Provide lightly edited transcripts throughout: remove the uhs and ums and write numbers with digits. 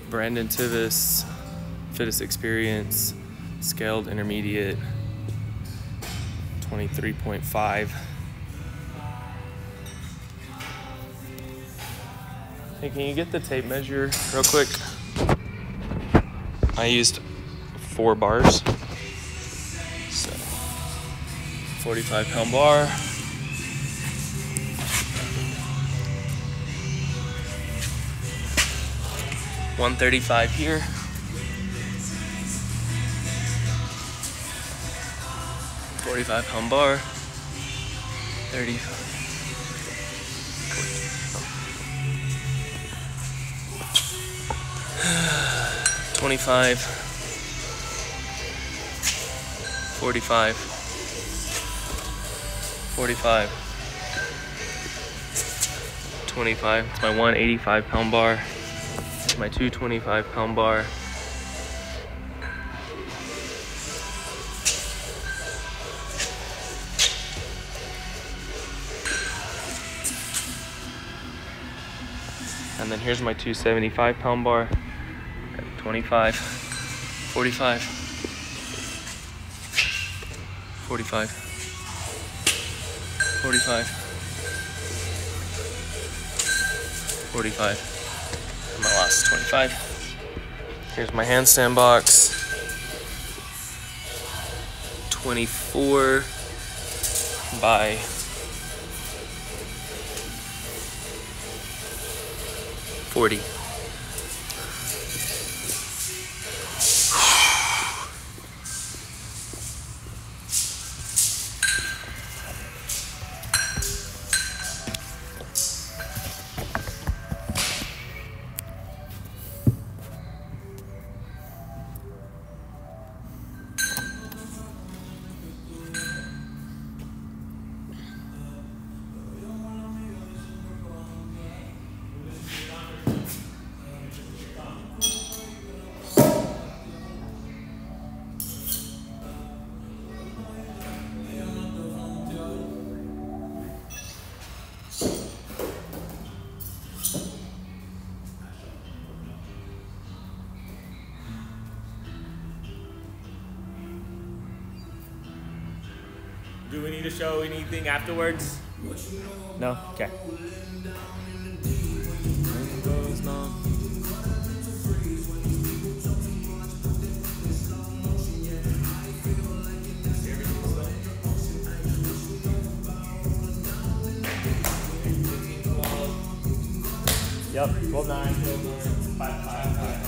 Brandon Tivis, Fittest Experience, Scaled Intermediate, 23.5. Hey, can you get the tape measure real quick? I used 4 bars. So, 45-pound bar. $135 here. 45-pound bar. 35. 25, 45, 45, 25. It's my 185-pound bar. It's my 225-pound bar. And then here's my 275-pound bar. 25, 45, 45, 45, 45, and my last 25. Here's my handstand box. 24 by 40. Do we need to show anything afterwards? No? Okay. Yep, 12-9, 5-5.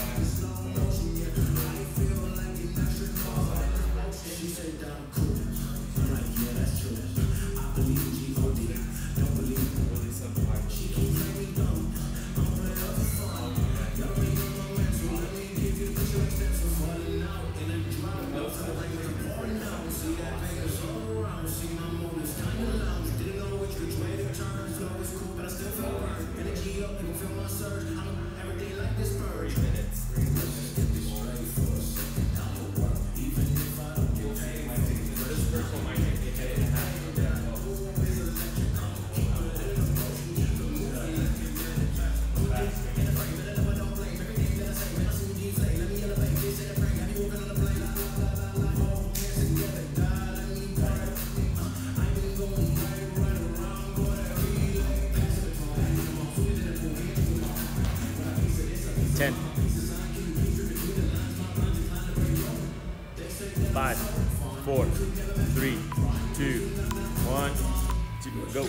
Five, 4, 3, 2, 1, go.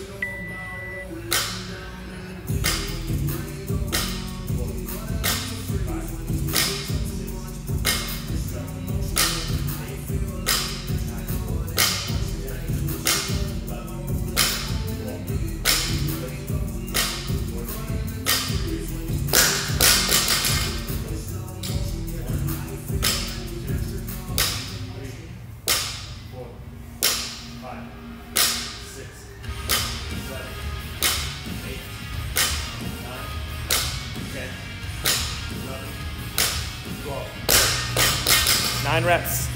Nine reps.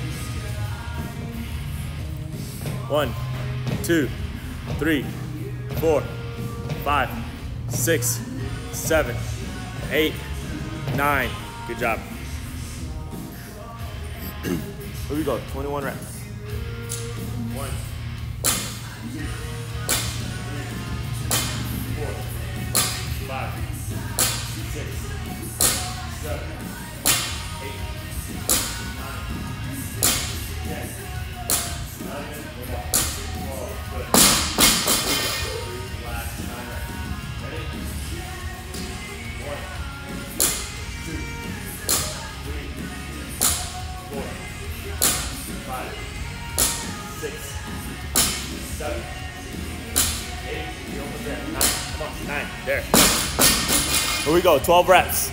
1, 2, 3, 4, 5, 6, 7, 8, 9. Good job. Here we go, 21 reps. 1, 2, 3, 4, 5, 6, 7, 8, 9, 10, 11, 12, good. Last 9 reps. Ready? 1, 2, 3, 4, 5, 6, 7, 8, you're almost there. 9, come on, 9, there. Here we go, 12 reps.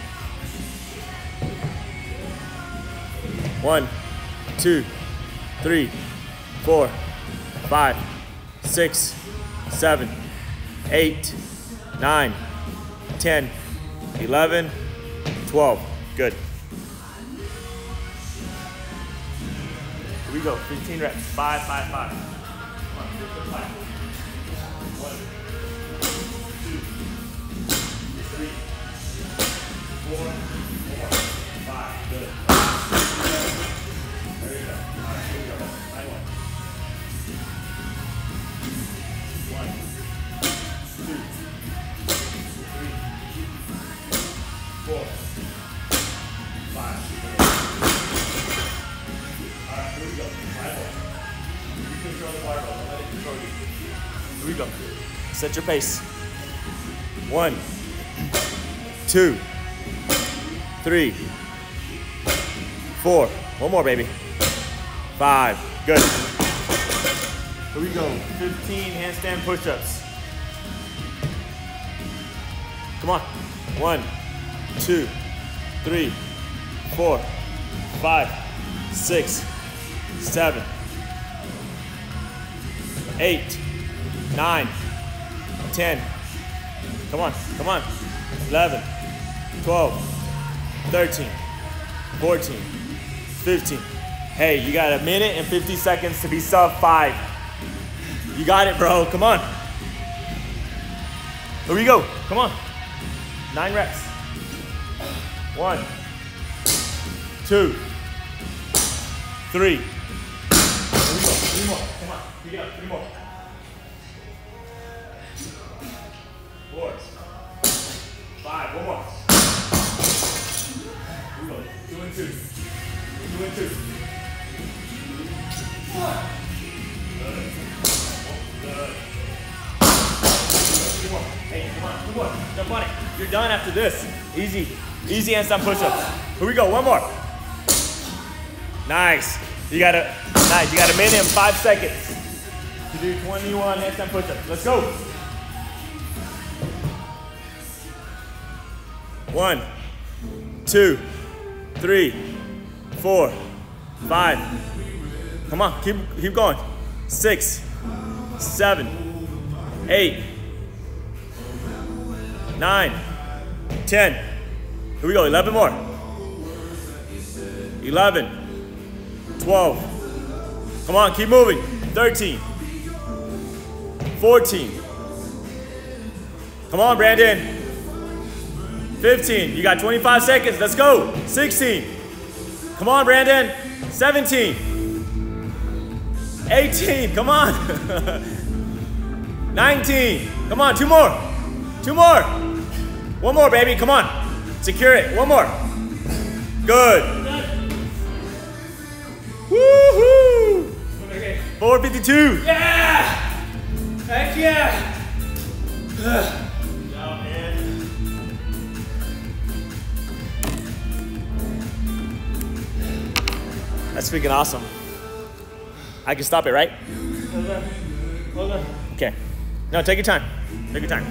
1, 2, 3, 4, 5, 6, 7, 8, 9, 10, 11, 12. Good. Here we go, 15 reps. 5, 5, 5. Come on, 5. 1, 2, 3, 4, 5. Good. There you go. All right, here we go. Right one. 1, 2, 3, 4, 5. All right, here we go. Barbell. You control the barbell. Don't let it control you. Here we go. Set your pace. 1, 2, 3, 4. One more, baby. 5. Good. Here we go. 15 handstand push-ups. Come on. 1, 2, 3, 4, 5, 6, 7, 8, 9, 10. Come on, come on. 11, 12, 13, 14, 15. Hey, you got a minute and 50 seconds to be sub 5. You got it, bro. Come on. Here we go. Come on. 9 reps. 1, 2, 3. Here we go. 3 more. Come on. Pick it up. 3 more. 4, 5. One more. Here we go. 2 and 2. 2 and 2. Good. Good. 2 more. Hey, come on. 2 more. Jump on it. You're done after this. Easy. Easy handstand push-ups. Here we go. 1 more. Nice. You got a minute and 5 seconds to do 21 handstand push-ups. Let's go. 1, 2, 3, 4, 5. Come on, keep going. 6, 7, 8, 9, 10. Here we go, 11 more. 11, 12. Come on, keep moving. 13, 14. Come on, Brandon. 15, you got 25 seconds, let's go. 16, come on, Brandon. 17, 18, come on. 19, come on, 2 more. 2 more. 1 more, baby, come on. Secure it, 1 more. Good. Woohoo! 452. Yeah! Heck yeah! That's freaking awesome. I can stop it, right? Hold on. Hold on. Okay. No, take your time. Take your time.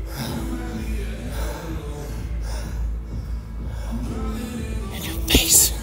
In your face.